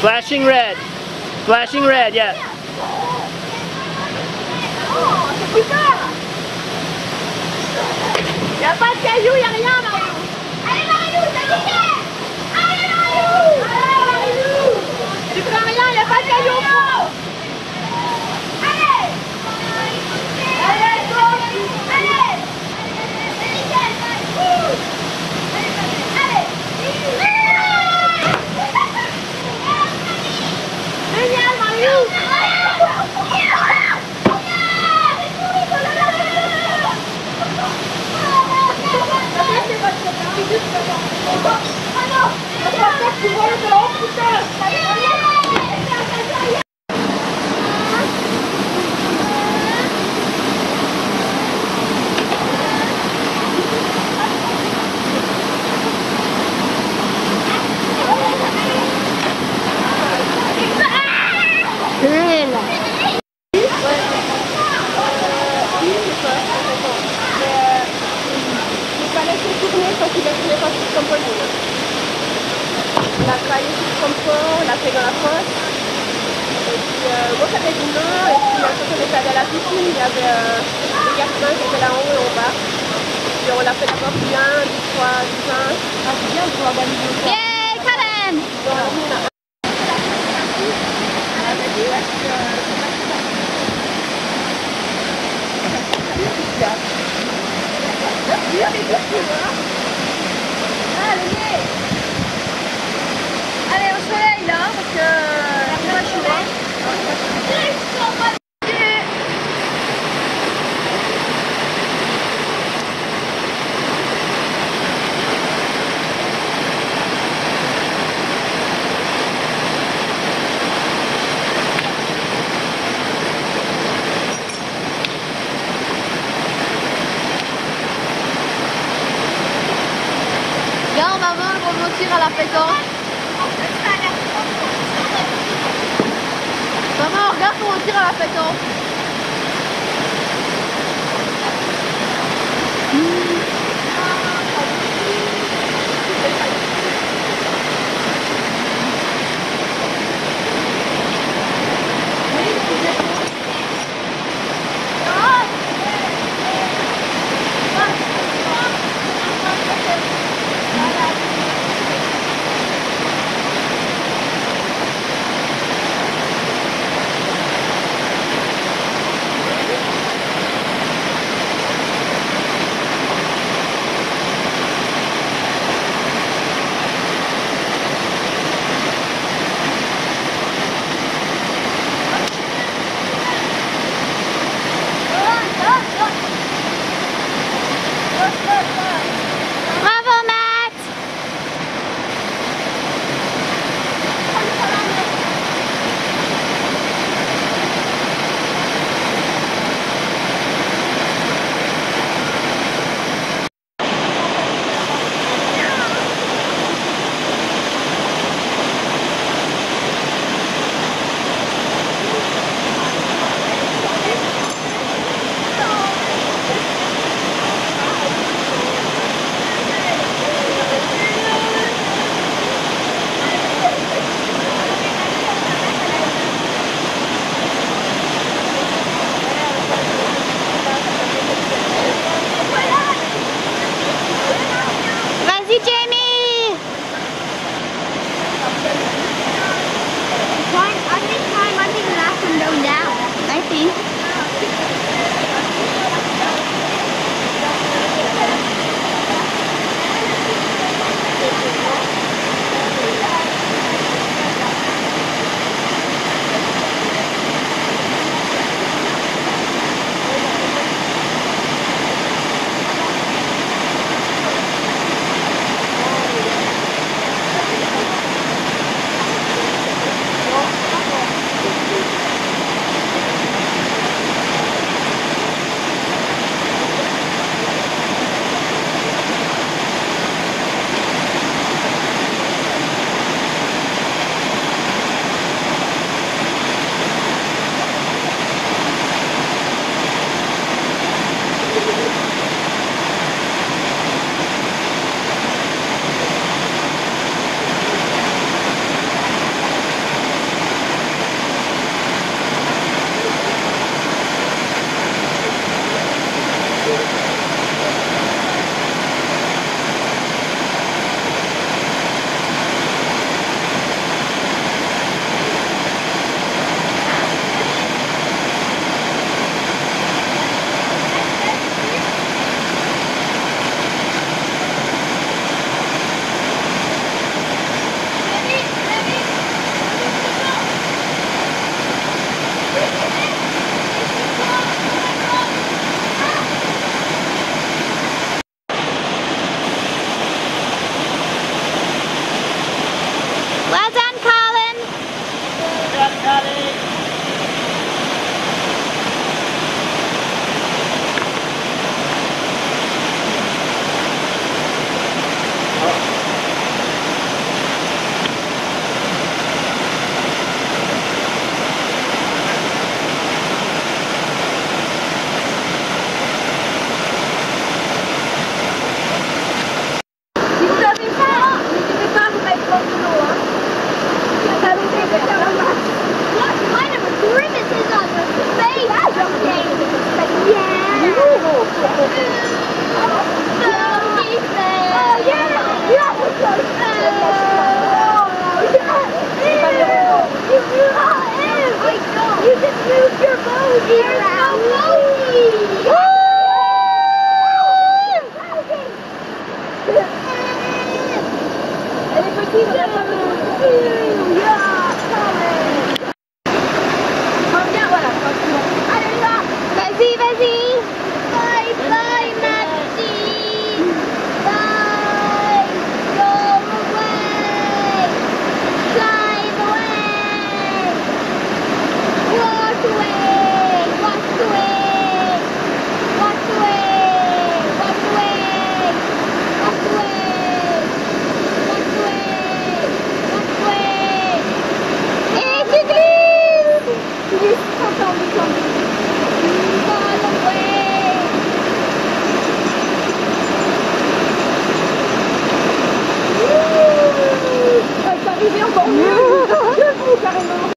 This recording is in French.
Flashing red. Flashing red, yeah. Oh, c'est super. Y'a pas de cailloux, y'a rien, Mario. Allez, Mario, t'as dit. Allez, Mario. Allez, Mario. Tu prends rien, y'a pas de cailloux. Allez. Allez, go. Allez. Génial, Mario. On a travaillé sur le comfort, on l'a fait dans la fosse. Et puis moi ça fait du nord. Et puis quand on est allé à la piscine, il y avait des garçons qui étaient là en haut et en bas. Et puis on l'a fait d'abord du 1, du 3, du 5. Ah c'est bien pour organiser ça. Yay, Karen! Allez, au soleil là, parce que c'est pas chaud. Regarde maman, on va tire à la pétanque. Maman, regarde comment on tire à la pétanque. arrivé encore mieux. Debout carrément.